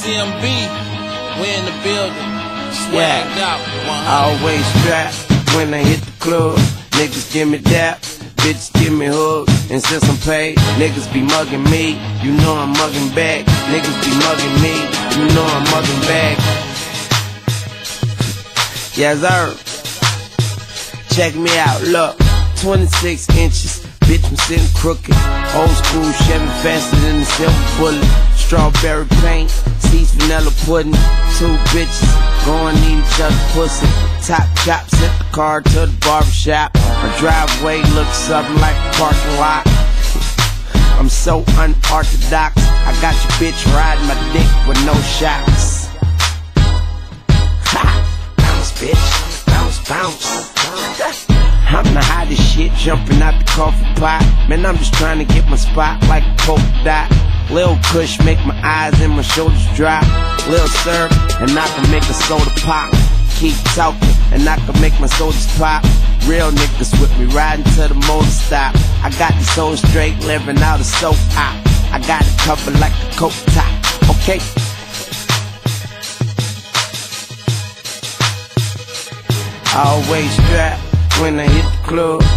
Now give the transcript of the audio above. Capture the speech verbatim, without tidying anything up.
C M B, we in the building, swagged Yeah. out. I always strapped when I hit the club. Niggas give me daps, bitches give me hugs. And since I'm paid, niggas be mugging me. You know I'm mugging back. Niggas be mugging me. You know I'm mugging back. Yes, sir. Check me out, look. twenty-six inches, bitch, I'm sitting crooked. Old school Chevy faster than the silver bullet. Strawberry paint, seeds vanilla pudding. Two bitches going eat each other pussy. Top chops at the car to the barbershop. My driveway looks something like a parking lot. I'm so unorthodox. I got your bitch riding my dick with no shocks. Ha! Bounce, bitch. Bounce, bounce. I'm the hottest shit jumping out the coffee pot. Man, I'm just trying to get my spot like a polka dot. Lil Kush make my eyes and my shoulders drop. Lil Syrup and I can make a soda pop. Keep talking and I can make my sodas pop. Real niggas with me riding to the motor stop. I got the soul straight living out of soap op. I got it covered like a coat top. Okay. I always strap when I hit the club.